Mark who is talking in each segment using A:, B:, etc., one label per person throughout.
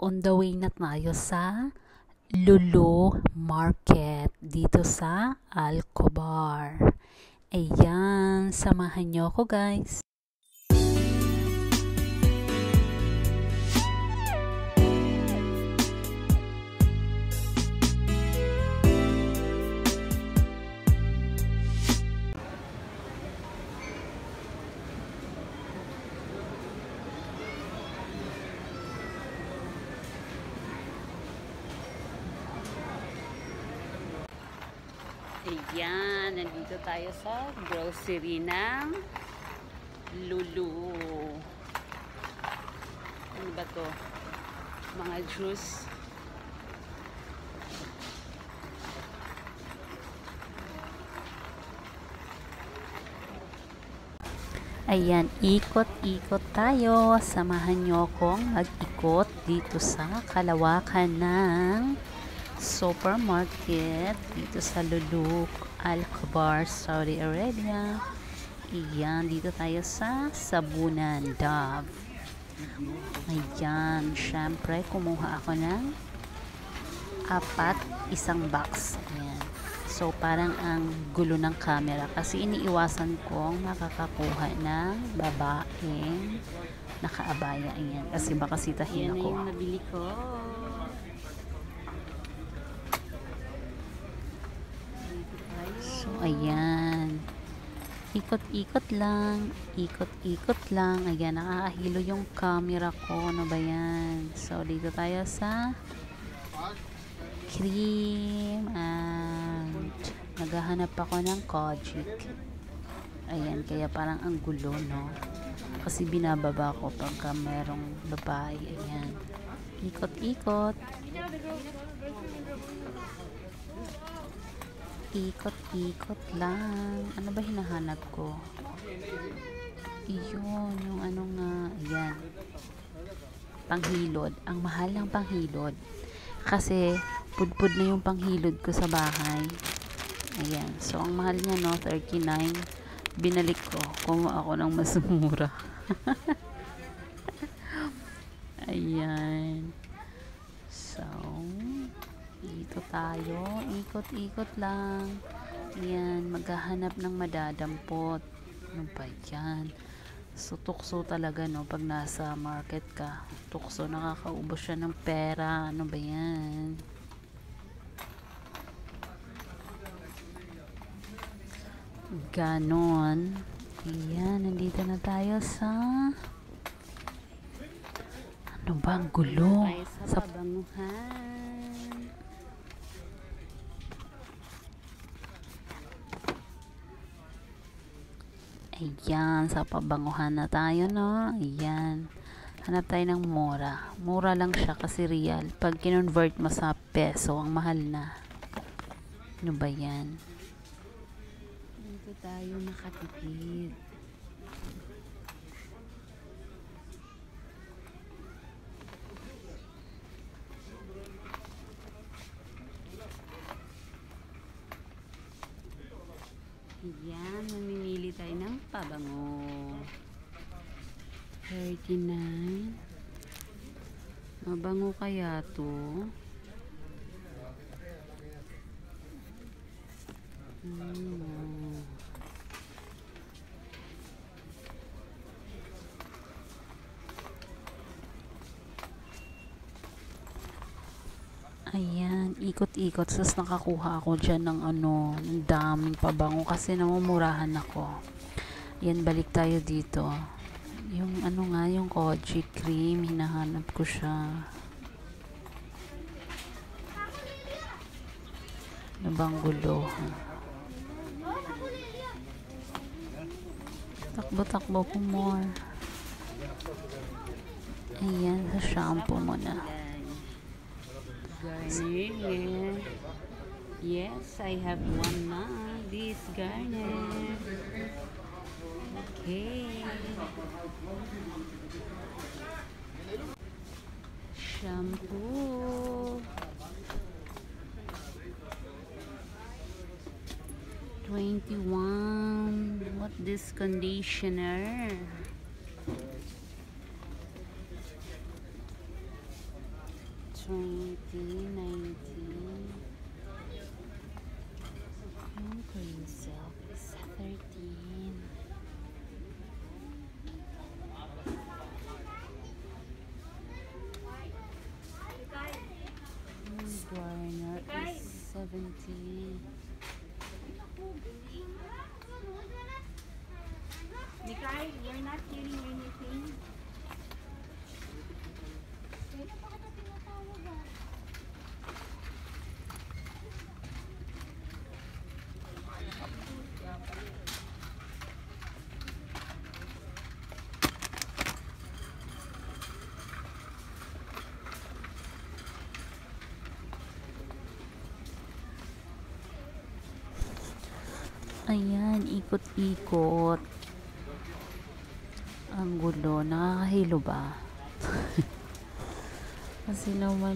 A: on the way na tayo sa LuLu Market dito sa Alcobar. Ayan, samahan nyo ako guys. Ayan, nandito tayo sa grocery ng LuLu. Ano ba to? Mga juice. Ayan, ikot-ikot tayo. Samahan nyo akong mag-ikot dito sa kalawakan ng supermarket dito sa LuLu, Alcobar, Saudi Arabia. Ayan, dito tayo sa sabunan Dove. Ayan, syempre kumuha ako ng isang box. Ayan. So parang ang gulo ng camera kasi iniiwasan kong makakakuha ng babaeng nakaabaya. Ayan, kasi baka sitahin ako. Yan na yung nabili ko. So, ayan. Ikot-ikot lang. Ikot-ikot lang. Ayan, nakakahilo yung camera ko. Ano ba yan? So, dito tayo sa cream. And naghahanap ako ng kojic. Ayan, kaya parang ang gulo, no? Kasi binababa ko pagka merong babae. Ayan. Ikot-ikot. Ikot-ikot lang. Ano ba hinahanap ko? Iyon, yung ano nga. Ayan. Panghilod. Ang mahal ng panghilod. Kasi, pudpud na yung panghilod ko sa bahay. Ayan. So, ang mahal niya, no? 39. Binalik ko. Kumuha ako ng mas mura. Ayan. So, dito tayo, ikot-ikot lang. Yan, maghahanap ng madadampot. Ano ba yan? So, tukso talaga, no? Pag nasa market ka, tukso, nakakaubos siya ng pera. Ano ba yan? Ganon. Ayan, nandito na tayo sa ano ba? Ang gulo. Sa pabanguhan. Ayan, sa pabanguhan na tayo, no? Ayan. Hanap tayo ng mura. Mura lang siya kasi real. Pag kinonvert mo sa peso, ang mahal na. Ano ba yan? Dito tayo nakatipid. Ayan, mamimili tayo ng pabango. 39. Mabango kaya to? Ayan, ikot-ikot. Tapos nakakuha ako dyan ng ano, ng daming pabango kasi namumurahan ako. Ayan, balik tayo dito. Yung ano nga, yung kojic cream, hinahanap ko siya. Ano bang gulo? Takbo-takbo po more. Ayan, sa shampoo muna. Garnier. Yes, I have one now. This Garnier. Okay. Shampoo. 21. What this conditioner? 20, 19. For yourself is 13. Warner is 17.
B: Mikay, you're not hearing anything.
A: Ayan, ikot-ikot. Ang gulo. Nakakahilo ba? Kasi naman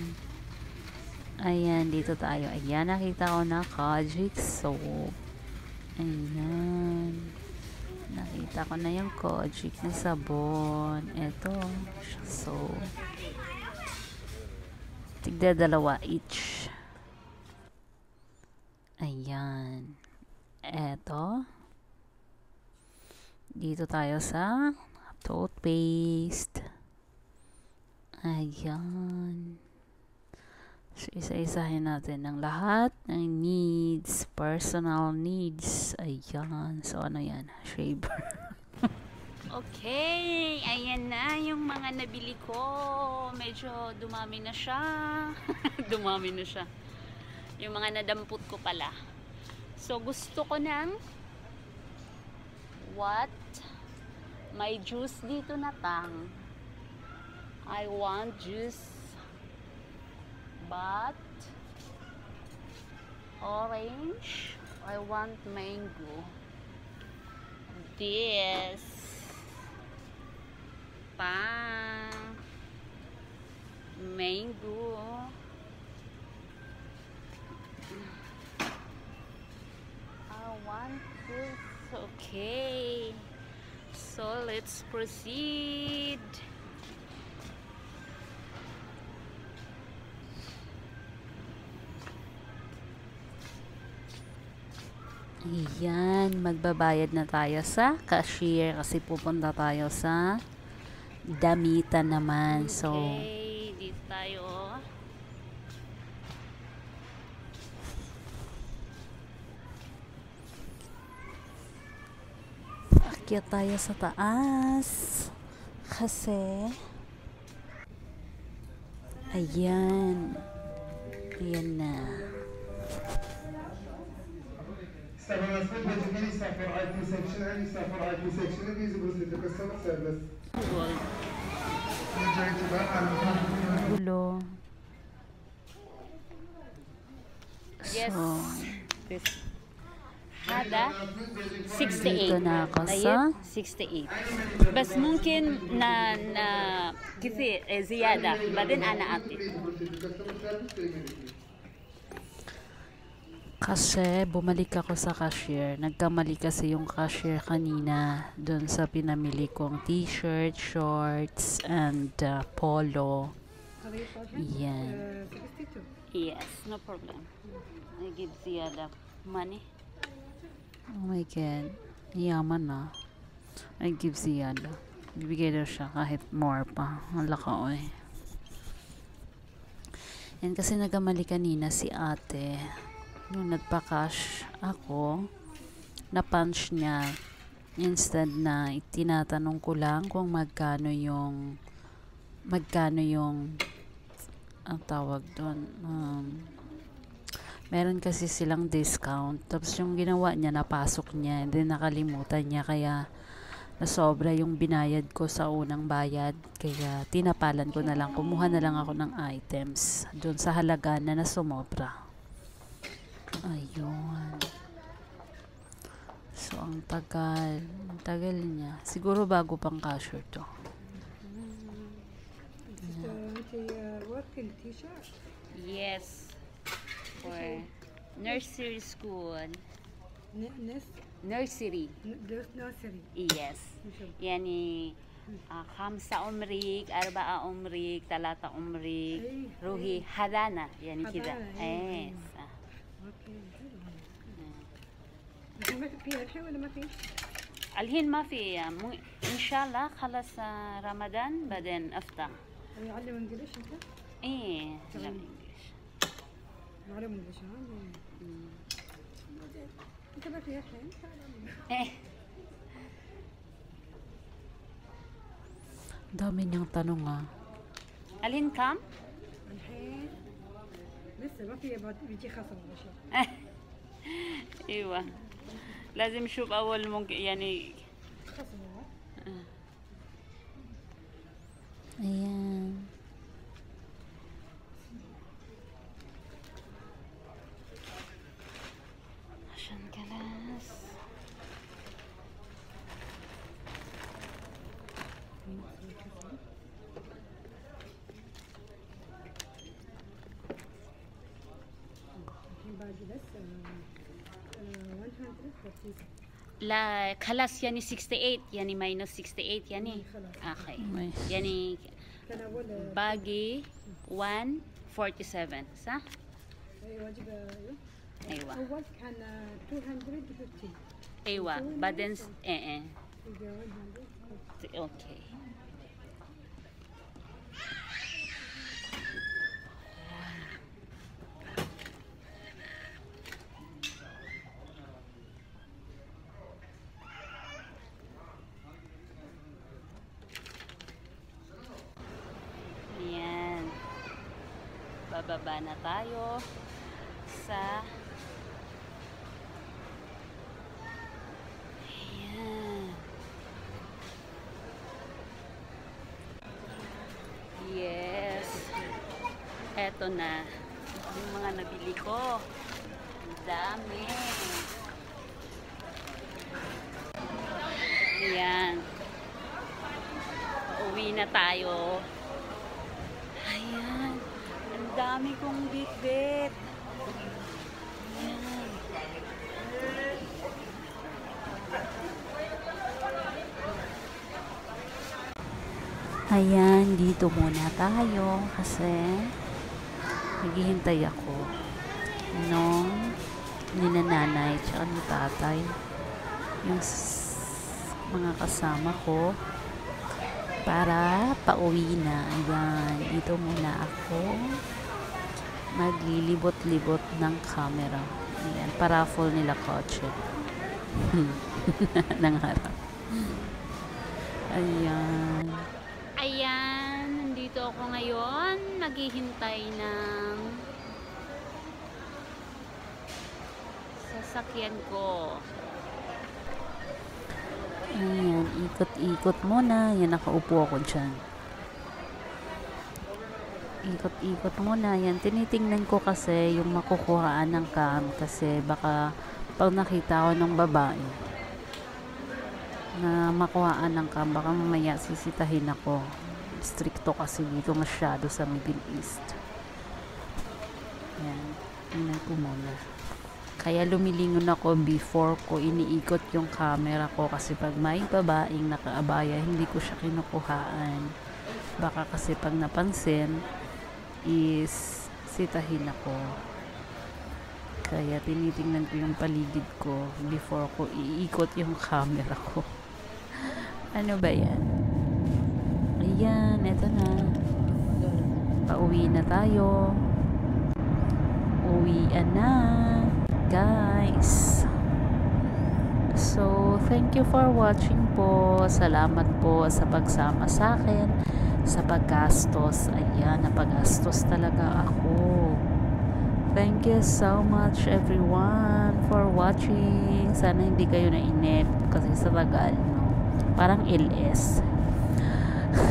A: ayan, dito tayo. Ayan, nakita ko na Kojic soap. Ayan. Nakita ko na yung Kojic na sabon. Eto, soap. Tigda dalawa each. Ayan. Eto. Dito tayo sa toothpaste. Ayan. So, isa-isahin natin ng lahat ng needs, personal needs. Ayan. So, ano yan? Shaver. Okay. Ayan na yung mga nabili ko. Medyo dumami na siya. Dumami na siya. Yung mga nadampot ko pala. So, gusto ko ng what? May juice dito na tang. I want juice. But orange. I want mango. This. Pang. Mango. I want this. Okay. So let's proceed. Ayan, magbabayad na tayo sa cashier kasi pupunta tayo sa damitan naman. So, okay, dito tayo. Akyat tayo sa taas kasi ayan. Ayan na. Gulo. Yes. So, هذا 68 dito na ako sa
B: 68 بس ممكن كثير زيادة بعدين أنا أعطي
A: kasi bumalik ako sa cashier. Nagkamali kasi yung cashier kanina dun sa pinamili kong t-shirt, shorts, and polo. Yan.
B: Yes, no problem. I give ziyada money.
A: Oh my God. Yaman na. I give ziyada. Bibigay daw siya kahit more pa. Ang laka oy. Yan kasi nagkamali kanina si ate. Yung nagpa-cash ako, na-punch niya. Instead na tinatanong ko lang kung magkano yung ang tawag doon. Meron kasi silang discount. Tapos yung ginawa niya, napasok niya. And then nakalimutan niya. Kaya nasobra yung binayad ko sa unang bayad. Kaya tinapalan ko na lang. Kumuha na lang ako ng items doon sa halaga na nasumobra. Ayun. So, ang tagal. Ang tagal niya. Siguro bago pang cashier to.
C: Working t-shirt?
B: Yes. For nursery school.
C: Nursery?
B: Nursery.
C: Nursery.
B: Yes. Yani خمسة أمريك، أربعة أمريك، ثلاثة أمريك، روحي حضانة يعني كذا. إيه
C: اوكي لكن ما في فيها الحين ولا ما في؟
B: الحين ما في، إن شاء الله خلص رمضان بعدين أفتح.
C: يعلم انجليش انت؟
B: إيه لا إنجليش.
C: معلم انجليش انت ما فيها الحين؟
B: إيه
A: Dami niyang tanong ah.
B: الحين كم؟
C: الحين لسه ما في، بعد بيجي خصم ولا شيء.
B: ايوه لازم نشوف اول ممكن يعني.
C: خصم هو.
A: Ayan.
B: عشان كلاس
C: الحين باقي بس 136.
B: لا خلاص يعني 68 يعني ماينس 68 يعني
C: خلاص.
B: اخي
A: Nice.
B: يعني
C: كان اول
B: باقي 147 صح؟
C: ايوه واجب
B: ايوه
C: اول كان 250.
B: ايوه بعدين ايه
C: يبقى 100.
B: اوكي. Ayan. Bababa na tayo sa ayan. Yes. Eto na yung mga nabili ko. Ang dami. Ayan. Pauwi na tayo. Ayan. Ang dami kong bitbit. Ayan.
A: Ayan, dito muna tayo kasi naghihintay ako nung ninananay tsaka ni tatay, yung mga kasama ko para pauwi na. Ayan, dito muna ako maglilibot-libot ng camera. Ayan, paraffle nila kotse ng harap. Ayan.
B: Ayan, nandito ako ngayon, naghihintay ng sasakyan ko.
A: Ayan, ikot-ikot muna. Yan, nakaupo ako dyan. Ikot-ikot muna. Yan, tinitingnan ko kasi yung makukuhaan ng cam kasi baka pag nakita ko ng babae na makuhaan ng cam, baka mamaya sisitahin ako. Stricto kasi dito masyado sa Middle East. Yan, tingnan ko muna. Kaya lumilingon ako before ko iniikot yung camera ko kasi pag may babaeng nakaabaya, hindi ko siya kinukuhaan. Baka kasi pag napansin is sitahin ako. Kaya tinitingnan ko yung paligid ko before ko iikot yung camera ko. Ano ba yan? Ayan, eto na. Pauwi na tayo. Uwian na, guys. So, thank you for watching po. Salamat po sa pagsama sa akin sa paggastos. Ayan, napagastos talaga ako. Thank you so much everyone for watching. Sana hindi kayo nainip kasi sa Tagal, no? Parang LS.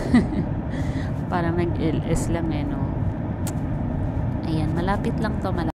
A: Parang nag-LS lang eh, no? Ayan, malapit lang to.